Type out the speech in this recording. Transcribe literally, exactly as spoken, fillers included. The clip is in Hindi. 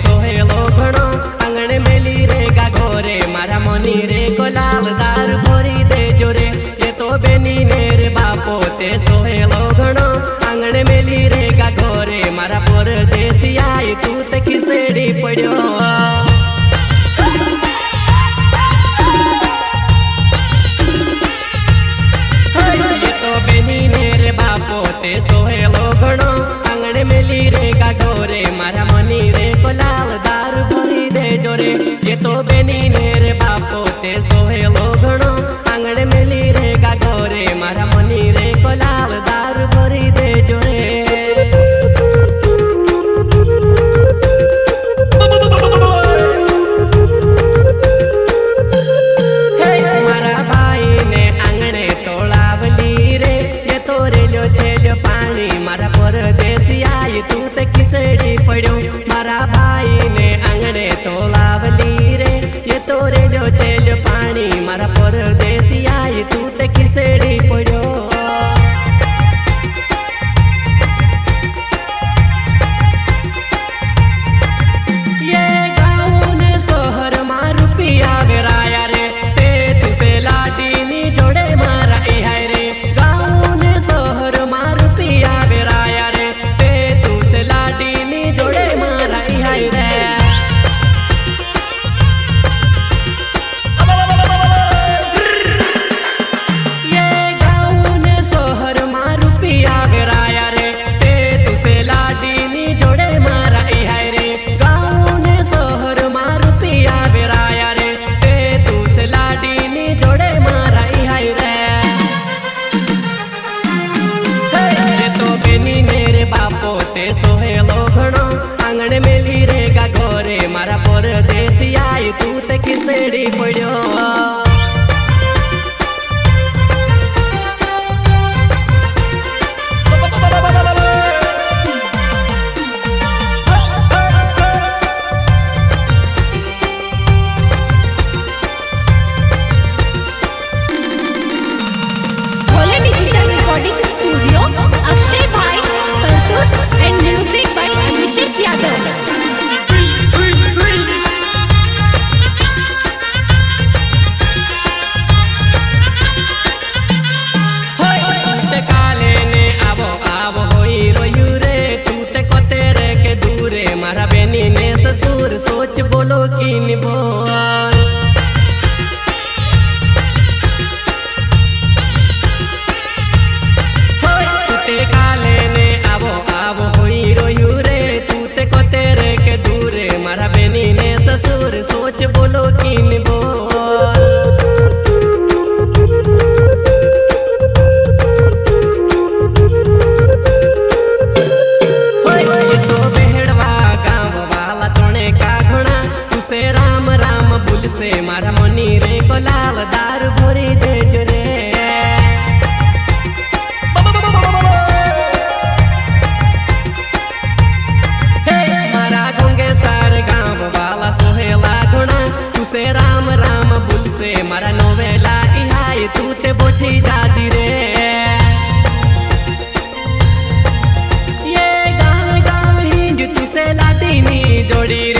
सोहेलो घणो आंगणे मेली रे गा घोरे मारा मोनी रे गोलाल दार भोरी दे जोरे ये तो बेनी ने रे बापो ते सोहेलो घणो आंगणे मेली रे गा घोरे मारा परदेसी आई तू ते खिसेड़ी पड्यो ते सोहेलो घणो आंगणे मेली रे गा घोरे मारा मनी रे कोलाल दारू भरी दे जोरे ये तो बेनी ने रे बापो ते सोहेलो घणो आंगणे मेली रे गा घोरे मारा मनी रे कोलाल दारू भरी दे जोरे मारा भाई ने आंगणे तोड़ावली रे ये तो रेलो छेलो पानी मारा परदेसी आई तू ते खिसेड़ी पड्यो मारा भाई ने आंगणे तोड़ावली रे ये तो रेलो छेलो पानी मारा परदेसी आई तू ते खिसेड़ी पड्यो ये गाँव ने शहर में रुपया वेराया रे ते तुसे लाडी नी जोड़े मारा इहाय रे गाँव ने शहर में रुपया वेराया रे ते तुसे लाडी नी जोड़े मारा इहाय रे ये गाँव ने शहर में रुपया वेराया रे ते तुसे लाडी नी जोड़े मारा इहाय रे गाँव ने शहर में रुपया वेराया रे ते तुसे लाडी नी जोड़े मारा इहाय रे ये तो बेनी मेरे बापो ते सोहेलो घणो आंगणे मेली रे गा घोरे मारा परदेसी आई तू ते खिसेड़ी पड्यो मारा बेनी ने ससुर सोच बोलो की बोल तूते काले ने आवो आवो होई रोयू रे तूते को तेरे के दूरे मारा बेनी ने ससुर सोच बोलो की बोल राम राम बुल से मारा मनी रे कोलाल दारू भरी दे जोरे हे मारा गंगे सार गाँव वाला सोहेला घुना तुसे राम राम बुल से मारा नोवेला इहाय तू ते बोठी जाजी रे ये गाँव गाँव हिंज तुसे लाडी नी जोड़ी